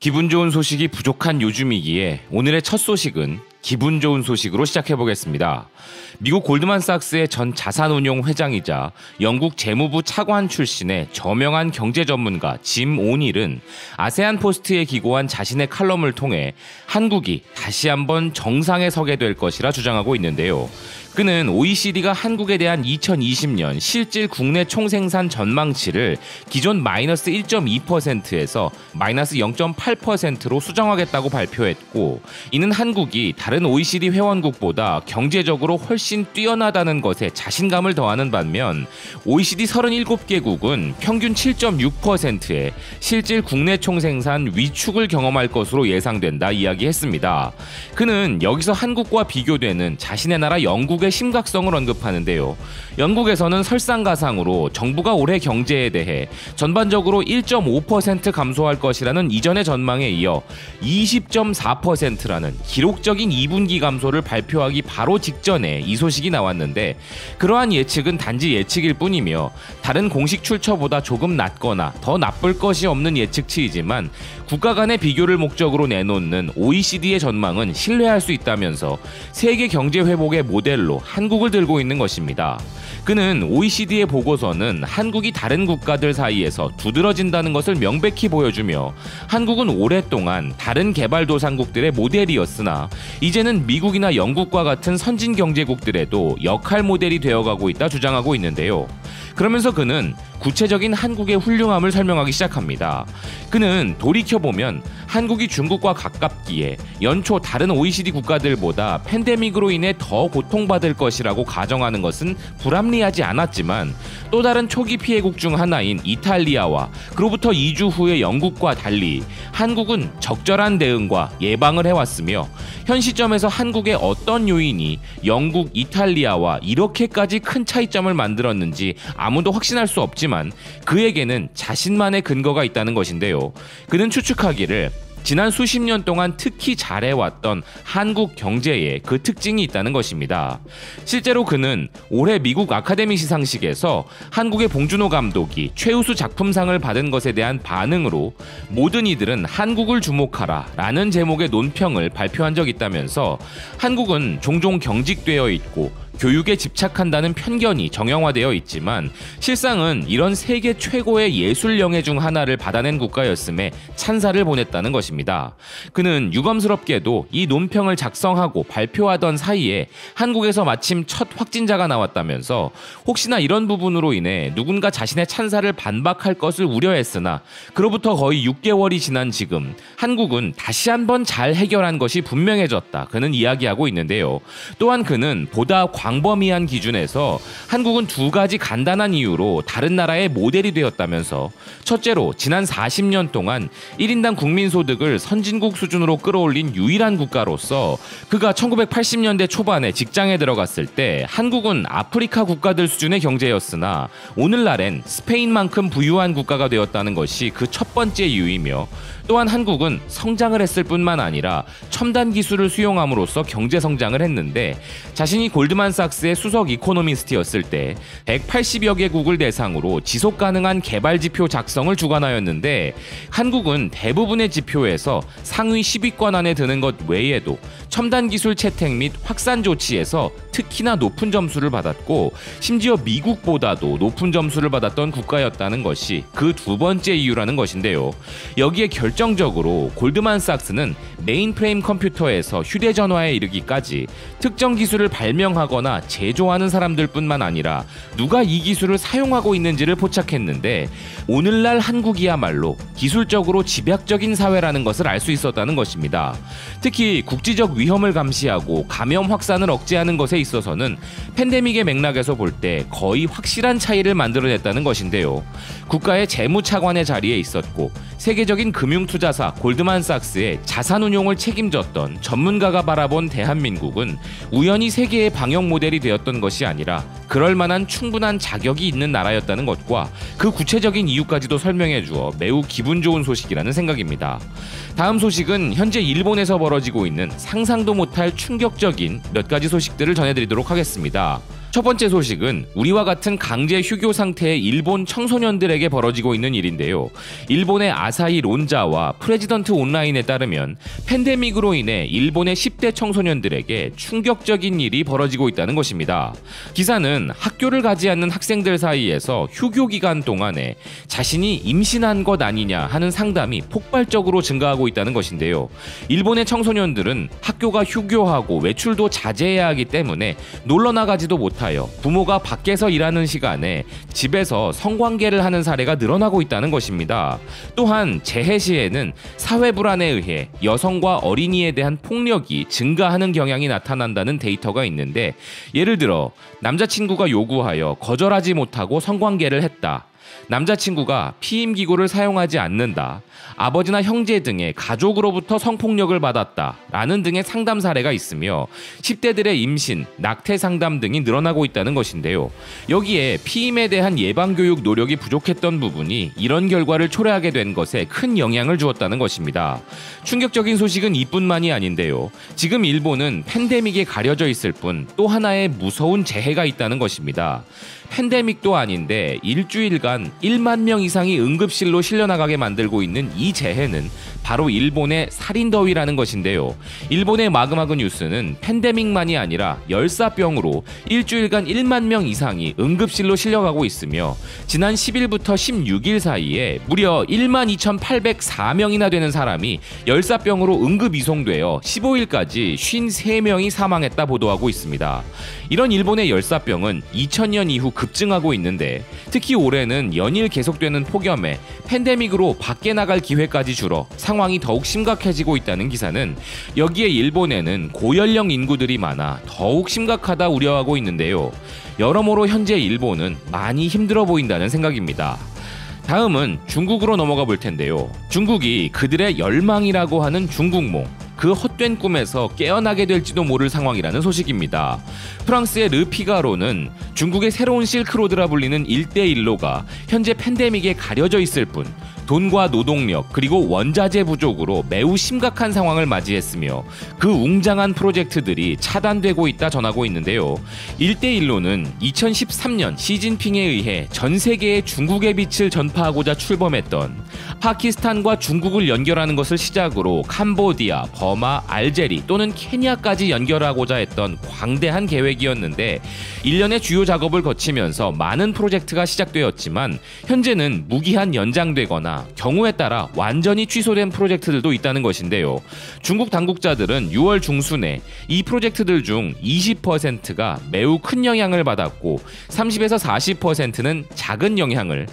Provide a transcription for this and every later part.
기분 좋은 소식이 부족한 요즘이기에 오늘의 첫 소식은 기분 좋은 소식으로 시작해보겠습니다. 미국 골드만삭스의 전 자산운용 회장이자 영국 재무부 차관 출신의 저명한 경제 전문가 짐 오닐은 아세안 포스트에 기고한 자신의 칼럼을 통해 한국이 다시 한번 정상에 서게 될 것이라 주장하고 있는데요. 그는 OECD가 한국에 대한 2020년 실질 국내 총생산 전망치를 기존 마이너스 1.2%에서 마이너스 0.8%로 수정하겠다고 발표했고, 이는 한국이 다른 OECD 회원국보다 경제적으로 훨씬 뛰어나다는 것에 자신감을 더하는 반면 OECD 37개국은 평균 7.6%의 실질 국내 총생산 위축을 경험할 것으로 예상된다 이야기했습니다. 그는 여기서 한국과 비교되는 자신의 나라 영국의 심각성을 언급하는데요. 영국에서는 설상가상으로 정부가 올해 경제에 대해 전반적으로 1.5% 감소할 것이라는 이전의 전망에 이어 20.4%라는 기록적인 2분기 감소를 발표하기 바로 직전에 이 소식이 나왔는데, 그러한 예측은 단지 예측일 뿐이며 다른 공식 출처보다 조금 낮거나 더 나쁠 것이 없는 예측치이지만 국가 간의 비교를 목적으로 내놓는 OECD의 전망은 신뢰할 수 있다면서 세계 경제 회복의 모델로 한국을 들고 있는 것입니다. 그는 OECD의 보고서는 한국이 다른 국가들 사이에서 두드러진다는 것을 명백히 보여주며 한국은 오랫동안 다른 개발도상국들의 모델이었으나 이제는 미국이나 영국과 같은 선진 경제국들에도 역할 모델이 되어가고 있다 주장하고 있는데요. 그러면서 그는 구체적인 한국의 훌륭함을 설명하기 시작합니다. 그는 돌이켜보면 한국이 중국과 가깝기에 연초 다른 OECD 국가들보다 팬데믹으로 인해 더 고통받을 것이라고 가정하는 것은 불합리하지 않았지만, 또 다른 초기 피해국 중 하나인 이탈리아와 그로부터 2주 후의 영국과 달리 한국은 적절한 대응과 예방을 해왔으며, 현 시점에서 한국의 어떤 요인이 영국, 이탈리아와 이렇게까지 큰 차이점을 만들었는지 아무도 확신할 수 없지만 그에게는 자신만의 근거가 있다는 것인데요. 그는 추측하기를 지난 수십 년 동안 특히 잘해왔던 한국 경제에 그 특징이 있다는 것입니다. 실제로 그는 올해 미국 아카데미 시상식에서 한국의 봉준호 감독이 최우수 작품상을 받은 것에 대한 반응으로 모든 이들은 한국을 주목하라 라는 제목의 논평을 발표한 적이 있다면서, 한국은 종종 경직되어 있고 교육에 집착한다는 편견이 정형화되어 있지만 실상은 이런 세계 최고의 예술 영예 중 하나를 받아낸 국가였음에 찬사를 보냈다는 것입니다. 그는 유감스럽게도 이 논평을 작성하고 발표하던 사이에 한국에서 마침 첫 확진자가 나왔다면서 혹시나 이런 부분으로 인해 누군가 자신의 찬사를 반박할 것을 우려했으나 그로부터 거의 6개월이 지난 지금 한국은 다시 한번 잘 해결한 것이 분명해졌다, 그는 이야기하고 있는데요. 또한 그는 보다 광범위한 기준에서 한국은 두 가지 간단한 이유로 다른 나라의 모델이 되었다면서, 첫째로 지난 40년 동안 1인당 국민소득을 선진국 수준으로 끌어올린 유일한 국가로서 그가 1980년대 초반에 직장에 들어갔을 때 한국은 아프리카 국가들 수준의 경제였으나 오늘날엔 스페인만큼 부유한 국가가 되었다는 것이 그 첫 번째 이유이며, 또한 한국은 성장을 했을 뿐만 아니라 첨단 기술을 수용함으로써 경제 성장을 했는데, 자신이 골드만삭스의 수석 이코노미스트였을 때 180여 개국을 대상으로 지속 가능한 개발 지표 작성을 주관하였는데, 한국은 대부분의 지표에서 상위 10위권 안에 드는 것 외에도 첨단 기술 채택 및 확산 조치에서 특히나 높은 점수를 받았고, 심지어 미국보다도 높은 점수를 받았던 국가였다는 것이 그 두 번째 이유라는 것인데요. 여기에 결정적으로 골드만삭스는 메인프레임 컴퓨터에서 휴대전화에 이르기까지 특정 기술을 발명하거나 제조하는 사람들뿐만 아니라 누가 이 기술을 사용하고 있는지를 포착했는데, 오늘날 한국이야말로 기술적으로 집약적인 사회라는 것을 알 수 있었다는 것입니다. 특히 국지적 위험을 감시하고 감염 확산을 억제하는 것에 있어서는 팬데믹의 맥락에서 볼 때 거의 확실한 차이를 만들어냈다는 것인데요. 국가의 재무차관의 자리에 있었고 세계적인 금융투자사 골드만삭스의 자산운용을 책임졌던 전문가가 바라본 대한민국은 우연히 세계의 방역 모델이 되었던 것이 아니라 그럴 만한 충분한 자격이 있는 나라였다는 것과 그 구체적인 이유까지도 설명해 주어 매우 기분 좋은 소식이라는 생각입니다. 다음 소식은 현재 일본에서 벌어지고 있는 상상도 못할 충격적인 몇 가지 소식들을 전해드리도록 하겠습니다. 첫 번째 소식은 우리와 같은 강제 휴교 상태의 일본 청소년들에게 벌어지고 있는 일인데요. 일본의 아사히 론자와 프레지던트 온라인에 따르면 팬데믹으로 인해 일본의 10대 청소년들에게 충격적인 일이 벌어지고 있다는 것입니다. 기사는 학교를 가지 않는 학생들 사이에서 휴교 기간 동안에 자신이 임신한 것 아니냐 하는 상담이 폭발적으로 증가하고 있다는 것인데요. 일본의 청소년들은 학교가 휴교하고 외출도 자제해야 하기 때문에 놀러 나가지도 못하여 부모가 밖에서 일하는 시간에 집에서 성관계를 하는 사례가 늘어나고 있다는 것입니다. 또한 재해 시에는 사회 불안에 의해 여성과 어린이에 대한 폭력이 증가하는 경향이 나타난다는 데이터가 있는데, 예를 들어 남자친구가 요구하여 거절하지 못하고 성관계를 했다, 남자친구가 피임기구를 사용하지 않는다, 아버지나 형제 등의 가족으로부터 성폭력을 받았다 라는 등의 상담 사례가 있으며 10대들의 임신, 낙태 상담 등이 늘어나고 있다는 것인데요. 여기에 피임에 대한 예방교육 노력이 부족했던 부분이 이런 결과를 초래하게 된 것에 큰 영향을 주었다는 것입니다. 충격적인 소식은 이뿐만이 아닌데요. 지금 일본은 팬데믹에 가려져 있을 뿐 또 하나의 무서운 재해가 있다는 것입니다. 팬데믹도 아닌데 일주일간 1만 명 이상이 응급실로 실려나가게 만들고 있는 이 재해는 바로 일본의 살인더위라는 것인데요. 일본의 마그마그 뉴스는 팬데믹만이 아니라 열사병으로 일주일간 1만 명 이상이 응급실로 실려가고 있으며 지난 10일부터 16일 사이에 무려 1만 2,804명이나 되는 사람이 열사병으로 응급 이송되어 15일까지 53명이 사망했다 보도하고 있습니다. 이런 일본의 열사병은 2000년 이후 급증하고 있는데, 특히 올해는 연일 계속되는 폭염에 팬데믹으로 밖에 나갈 기회까지 줄어 상황이 더욱 심각해지고 있다는 기사는 여기에 일본에는 고연령 인구들이 많아 더욱 심각하다 우려하고 있는데요. 여러모로 현재 일본은 많이 힘들어 보인다는 생각입니다. 다음은 중국으로 넘어가 볼 텐데요. 중국이 그들의 열망이라고 하는 중국몽, 그 헛된 꿈에서 깨어나게 될지도 모를 상황이라는 소식입니다. 프랑스의 르피가로는 중국의 새로운 실크로드라 불리는 일대일로가 현재 팬데믹에 가려져 있을 뿐 돈과 노동력 그리고 원자재 부족으로 매우 심각한 상황을 맞이했으며 그 웅장한 프로젝트들이 차단되고 있다 전하고 있는데요. 일대일로는 2013년 시진핑에 의해 전 세계에 중국의 빛을 전파하고자 출범했던, 파키스탄과 중국을 연결하는 것을 시작으로 캄보디아, 버마, 알제리 또는 케냐까지 연결하고자 했던 광대한 계획이었는데 1년의 주요 작업을 거치면서 많은 프로젝트가 시작되었지만 현재는 무기한 연장되거나 경우에 따라 완전히 취소된 프로젝트들도 있다는 것인데요. 중국 당국자들은 6월 중순에 이 프로젝트들 중 20%가 매우 큰 영향을 받았고 30에서 40%는 작은 영향을,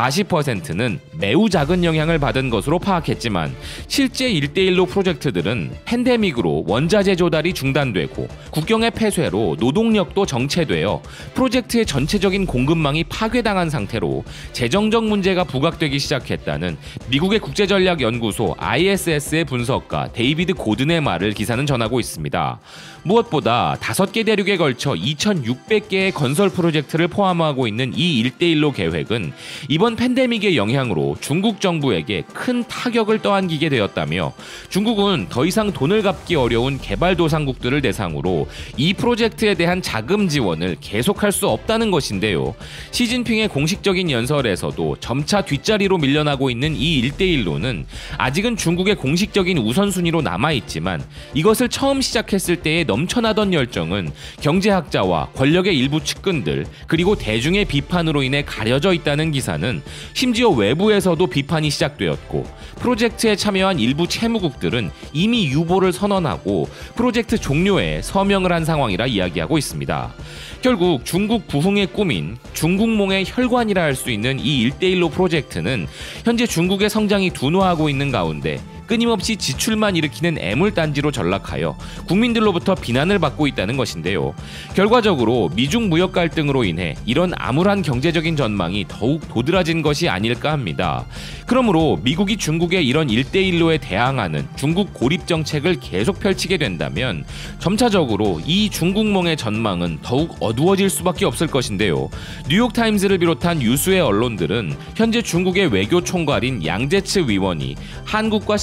40%는 매우 작은 영향을 받은 것으로 파악했지만 실제 1대1로 프로젝트들은 팬데믹으로 원자재 조달이 중단되고 국경의 폐쇄로 노동력도 정체되어 프로젝트의 전체적인 공급망이 파괴당한 상태로 재정적 문제가 부각되기 시작했다는 미국의 국제전략연구소 ISS의 분석가 데이비드 고든의 말을 기사는 전하고 있습니다. 무엇보다 5개 대륙에 걸쳐 2,600개의 건설 프로젝트를 포함하고 있는 이 1대1로 계획은 이번 팬데믹의 영향으로 중국 정부에게 큰 타격을 떠안기게 되었다며 중국은 더 이상 돈을 갚기 어려운 개발도상국들을 대상으로 이 프로젝트에 대한 자금 지원을 계속할 수 없다는 것인데요. 시진핑의 공식적인 연설에서도 점차 뒷자리로 밀려나고 있는 이 1대1로는 아직은 중국의 공식적인 우선순위로 남아있지만 이것을 처음 시작했을 때의 넘쳐나던 열정은 경제학자와 권력의 일부 측근들 그리고 대중의 비판으로 인해 가려져 있다는 기사는 심지어 외부에서도 비판이 시작되었고 프로젝트에 참여한 일부 채무국들은 이미 유보를 선언하고 프로젝트 종료에 서명을 한 상황이라 이야기하고 있습니다. 결국 중국 부흥의 꿈인 중국몽의 혈관이라 할 수 있는 이 1대1로 프로젝트는 현재 중국의 성장이 둔화하고 있는 가운데 끊임없이 지출만 일으키는 애물단지로 전락하여 국민들로부터 비난을 받고 있다는 것인데요. 결과적으로 미중 무역 갈등으로 인해 이런 암울한 경제적인 전망이 더욱 도드라진 것이 아닐까 합니다. 그러므로 미국이 중국의 이런 1대1로에 대항하는 중국 고립 정책을 계속 펼치게 된다면 점차적으로 이 중국몽의 전망은 더욱 어두워질 수밖에 없을 것인데요. 뉴욕타임스를 비롯한 유수의 언론들은 현재 중국의 외교 총괄인 양제츠 위원이 한국과 싱가포르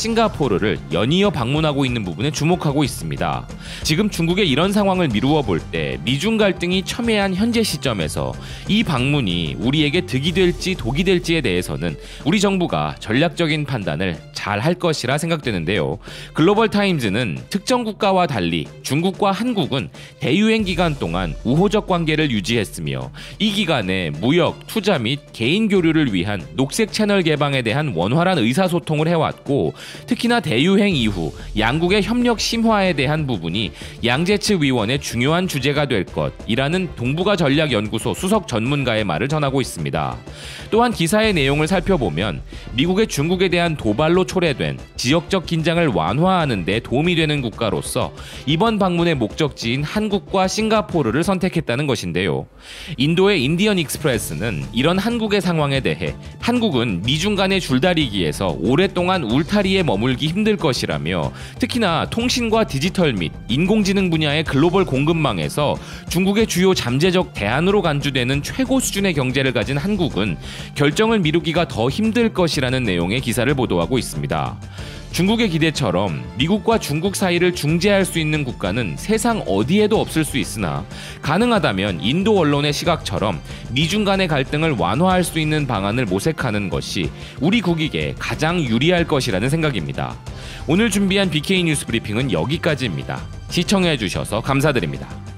싱가포르를 연이어 방문하고 있는 부분에 주목하고 있습니다. 지금 중국의 이런 상황을 미루어 볼 때 미중 갈등이 첨예한 현재 시점에서 이 방문이 우리에게 득이 될지 독이 될지에 대해서는 우리 정부가 전략적인 판단을 잘 할 것이라 생각되는데요. 글로벌 타임즈는 특정 국가와 달리 중국과 한국은 대유행 기간 동안 우호적 관계를 유지했으며 이 기간에 무역, 투자 및 개인 교류를 위한 녹색 채널 개방에 대한 원활한 의사소통을 해왔고, 특히나 대유행 이후 양국의 협력 심화에 대한 부분이 양재츠 위원의 중요한 주제가 될 것이라는 동북아 전략연구소 수석 전문가의 말을 전하고 있습니다. 또한 기사의 내용을 살펴보면 미국의 중국에 대한 도발로 초래된 지역적 긴장을 완화하는 데 도움이 되는 국가로서 이번 방문의 목적지인 한국과 싱가포르를 선택했다는 것인데요. 인도의 인디언 익스프레스는 이런 한국의 상황에 대해 한국은 미중 간의 줄다리기에서 오랫동안 울타리에 머물기 힘들 것이라며, 특히나 통신과 디지털 및 인공지능 분야의 글로벌 공급망에서 중국의 주요 잠재적 대안으로 간주되는 최고 수준의 경제를 가진 한국은 결정을 미루기가 더 힘들 것이라는 내용의 기사를 보도하고 있습니다. 중국의 기대처럼 미국과 중국 사이를 중재할 수 있는 국가는 세상 어디에도 없을 수 있으나, 가능하다면 인도 언론의 시각처럼 미중 간의 갈등을 완화할 수 있는 방안을 모색하는 것이 우리 국익에 가장 유리할 것이라는 생각입니다. 오늘 준비한 BK 뉴스 브리핑은 여기까지입니다. 시청해주셔서 감사드립니다.